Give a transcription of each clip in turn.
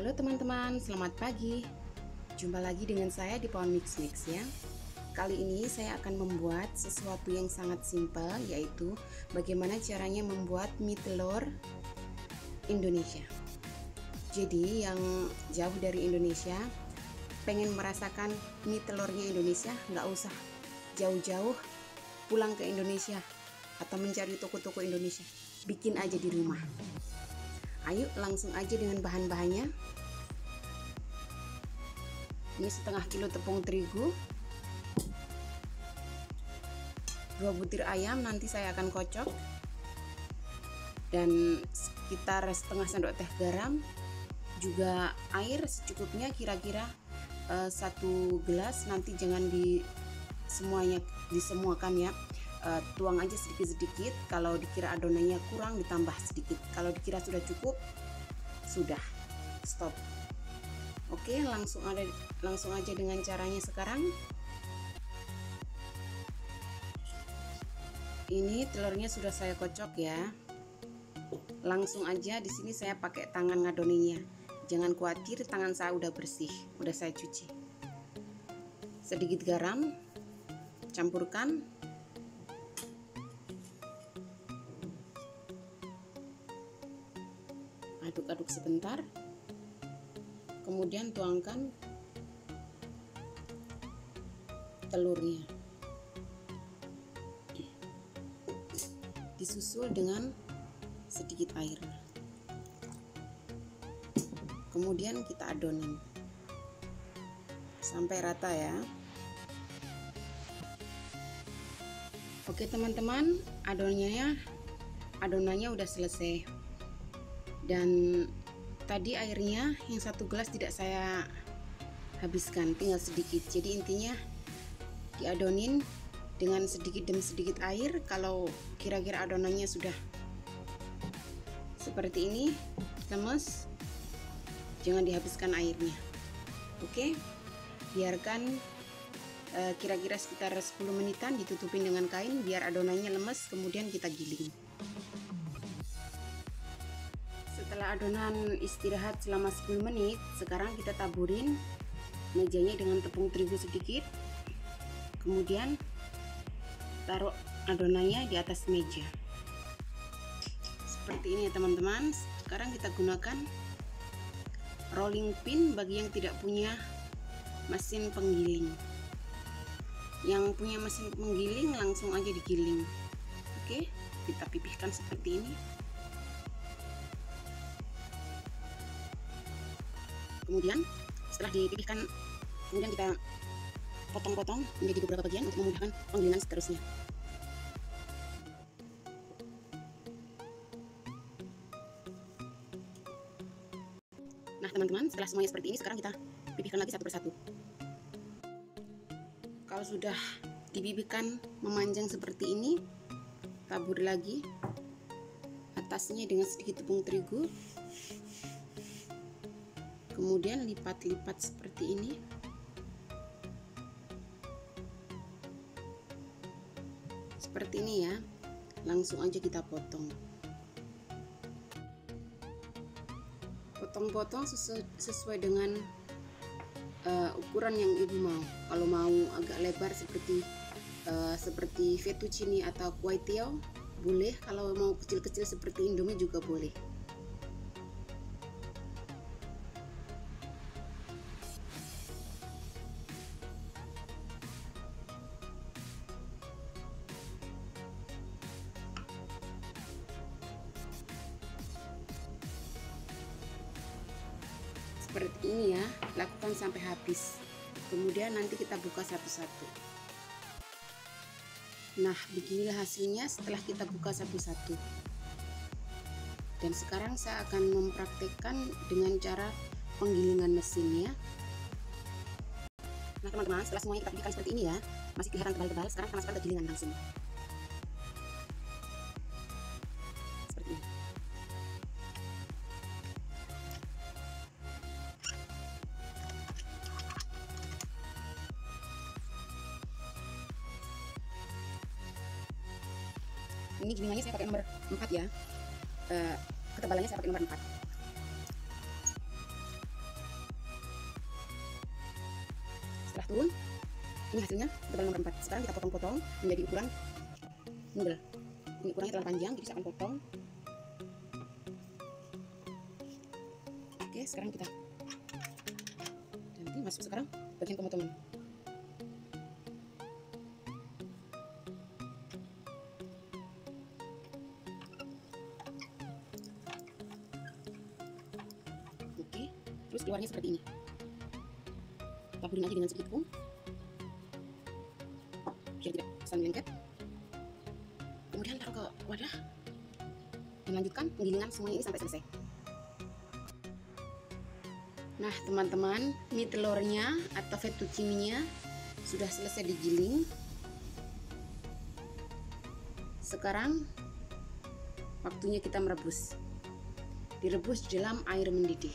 Halo teman-teman, selamat pagi. Jumpa lagi dengan saya di Pohon Mix Mix ya. Kali ini saya akan membuat sesuatu yang sangat simpel, yaitu bagaimana caranya membuat mie telur Indonesia. Jadi yang jauh dari Indonesia, pengen merasakan mie telurnya Indonesia, nggak usah jauh-jauh pulang ke Indonesia atau mencari toko-toko Indonesia. Bikin aja di rumah. Ayo langsung aja dengan bahan-bahannya. Ini setengah kilo tepung terigu, 2 butir ayam nanti saya akan kocok, dan sekitar setengah sendok teh garam, juga air secukupnya, kira-kira 1 gelas. Nanti jangan disemuakan ya, tuang aja sedikit-sedikit. Kalau dikira adonannya kurang ditambah sedikit, kalau dikira sudah cukup sudah stop. Oke, langsung aja dengan caranya sekarang. Ini telurnya sudah saya kocok ya. Langsung aja di sini saya pakai tangan ngadoninya. Jangan khawatir, tangan saya udah bersih, udah saya cuci. Sedikit garam, campurkan. Aduk-aduk sebentar. Kemudian tuangkan telurnya, disusul dengan sedikit air, kemudian kita adonin sampai rata ya. Oke teman-teman, adonannya udah selesai, dan tadi airnya yang 1 gelas tidak saya habiskan, tinggal sedikit. Jadi intinya diadonin dengan sedikit demi sedikit air. Kalau kira-kira adonannya sudah seperti ini, lemes, jangan dihabiskan airnya. Oke, biarkan kira-kira sekitar 10 menitan, ditutupin dengan kain biar adonannya lemes, kemudian kita giling. Setelah adonan istirahat selama 10 menit, sekarang kita taburin mejanya dengan tepung terigu sedikit, kemudian taruh adonannya di atas meja seperti ini ya teman-teman. Sekarang kita gunakan rolling pin bagi yang tidak punya mesin penggiling. Yang punya mesin penggiling langsung aja digiling. Oke, kita pipihkan seperti ini. Kemudian setelah dipipihkan, kemudian kita potong-potong menjadi beberapa bagian untuk memudahkan penggilingan seterusnya. Nah teman-teman, setelah semuanya seperti ini, sekarang kita pipihkan lagi satu persatu. Kalau sudah dipipihkan memanjang seperti ini, tabur lagi atasnya dengan sedikit tepung terigu, kemudian lipat-lipat seperti ini. Seperti ini ya, langsung aja kita potong. Potong-potong sesuai dengan ukuran yang ibu mau. Kalau mau agak lebar seperti fettuccine atau kue tiaw boleh, kalau mau kecil-kecil seperti Indomie juga boleh. Seperti ini ya, lakukan sampai habis. Kemudian nanti kita buka satu-satu. Nah, beginilah hasilnya setelah kita buka satu-satu. Dan sekarang saya akan mempraktekkan dengan cara penggilingan mesin ya. Nah teman-teman, setelah semuanya kita pipihkan seperti ini ya, masih kelihatan tebal-tebal. Sekarang kita masukkan ke gilingan langsung. Seperti ini. Ini gilingannya saya pakai nomor 4 ya. Ketebalannya saya pakai nomor 4. setelah turun, ini hasilnya tebal nomor 4. Sekarang kita potong-potong menjadi ukuran noodle. Ini ukurannya terlalu panjang, jadi saya akan potong. Oke, sekarang kita ganti, masuk sekarang bagian pemotongan. Oke, terus keluarnya seperti ini. Taburin lagi dengan sedikit tepung biar tidak saling lengket. Kemudian taruh ke wadah dan lanjutkan penggilingan semuanya ini sampai selesai. Nah teman-teman, mie telurnya atau fettuccine-nya sudah selesai digiling. Sekarang waktunya kita merebus. Direbus di dalam air mendidih.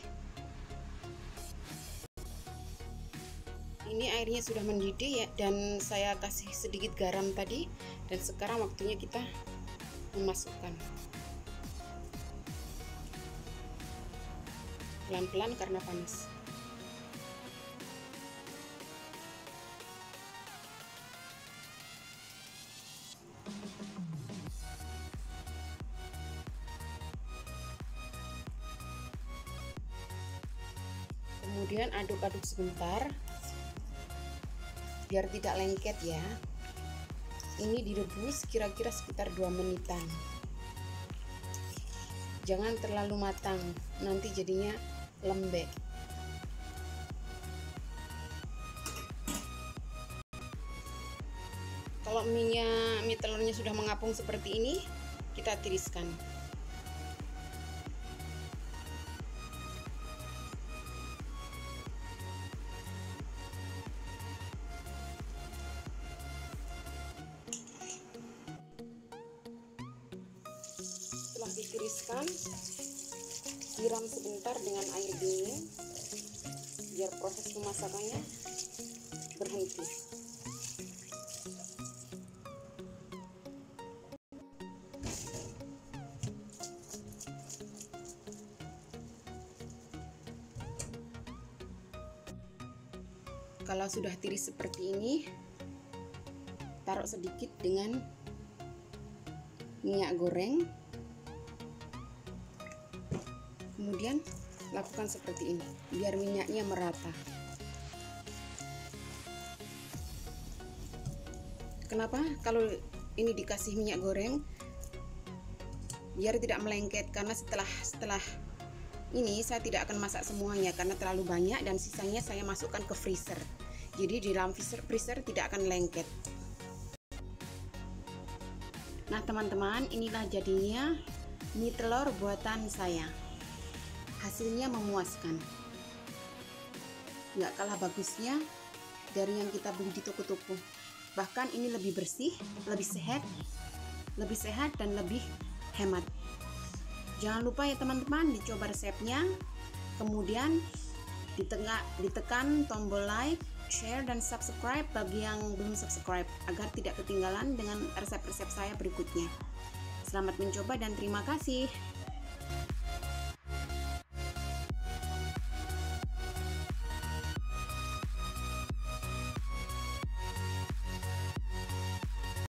Ini airnya sudah mendidih ya, dan saya kasih sedikit garam tadi. Dan sekarang waktunya kita memasukkan pelan-pelan karena panas. Kemudian aduk-aduk sebentar biar tidak lengket ya. Ini direbus kira-kira sekitar 2 menitan. Jangan terlalu matang, nanti jadinya lembek. Kalau mie telurnya sudah mengapung seperti ini, kita tiriskan. Setelah ditiriskan, siram sebentar dengan air dingin biar proses pemasakannya berhenti. Kalau sudah tiris seperti ini, taruh sedikit dengan minyak goreng. Kemudian lakukan seperti ini biar minyaknya merata. Kenapa kalau ini dikasih minyak goreng? Biar tidak melengket, karena setelah ini saya tidak akan masak semuanya karena terlalu banyak, dan sisanya saya masukkan ke freezer. Jadi di dalam freezer tidak akan lengket. Nah teman-teman, inilah jadinya mie telur buatan saya. Hasilnya memuaskan, nggak kalah bagusnya dari yang kita beli di toko-toko. Bahkan ini lebih bersih, lebih sehat dan lebih hemat. Jangan lupa ya teman-teman, dicoba resepnya. Kemudian ditekan tombol like, share, dan subscribe bagi yang belum subscribe agar tidak ketinggalan dengan resep-resep saya berikutnya. Selamat mencoba dan terima kasih.